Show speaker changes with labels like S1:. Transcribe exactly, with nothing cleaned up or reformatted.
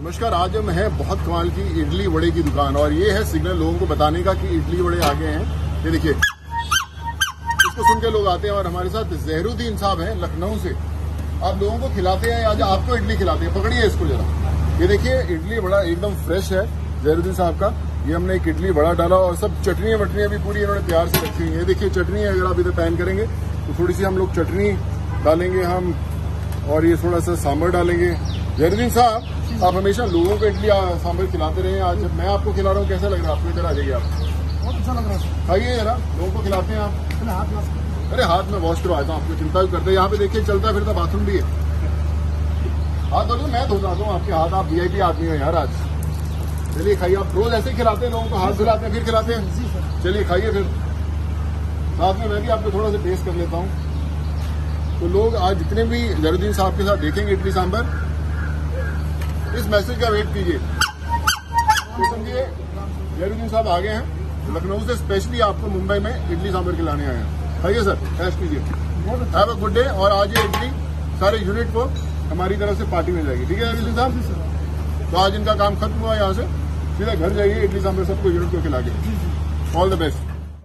S1: नमस्कार। आज हम है बहुत कमाल की इडली वड़े की दुकान और ये है सिग्नल लोगों को बताने का कि इडली वड़े आ गए हैं। ये देखिए, इसको सुन के लोग आते हैं और हमारे साथ जहरुद्दीन साहब हैं लखनऊ से। आप लोगों को खिलाते हैं, आज आपको इडली खिलाते हैं। पकड़िए इसको जरा। ये देखिए इडली वड़ा एकदम फ्रेश है जहरुद्दीन साहब का। ये हमने एक इडली वड़ा डाला और सब चटनियां वटनियां भी पूरी इन्होंने प्यार से रखी हुई है। देखिए चटनी अगर आप इधर पैन करेंगे तो थोड़ी सी हम लोग चटनी डालेंगे हम, और ये थोड़ा सा सांभर डालेंगे। जहरुद्दीन साहब, आप हमेशा लोगों को इडली सांभर खिलाते रहे। आज जब मैं आपको खिला रहा हूँ कैसा लग रहा है आपको? इधर आ जाइए आप।
S2: बहुत अच्छा लग रहा है।
S1: खाइए जरा, लोगों को खिलाते हैं आप।
S2: हाथ में
S1: अरे हाथ में वॉश करवाता हूँ, आपको चिंता भी करते हैं। यहाँ पे देखिए चलता फिरता बाथरूम भी है। हाथ धो लो, मैं धो जाता हूँ आपके हाथ। आप वीआईपी आदमी हो यार। आज चलिए खाइए। आप रोज ऐसे ही खिलाते हैं लोगों को, हाथ धुलाते हैं फिर खिलाते हैं। चलिए खाइए फिर। साथ में मैं भी आपको थोड़ा सा टेस्ट कर लेता हूँ। तो लोग आज जितने भी जहरुद्दीन साहब के साथ देखेंगे इडली सांभर, इस मैसेज का वेट कीजिए। तो समझिए जहरुद्दीन साहब आ गए हैं लखनऊ से, स्पेशली आपको मुंबई में इडली सांभर खिलाने आए हैं। खाइए सर, टेस्ट कीजिए। Have a good day. और आज ये इडली सारे यूनिट को हमारी तरफ से पार्टी मिल जाएगी। ठीक है जहरुद्दीन साहब? तो आज इनका काम खत्म हुआ। यहाँ से सीधा घर जाइए, इडली सांभर सबको यूनिट को खिला के। All the best.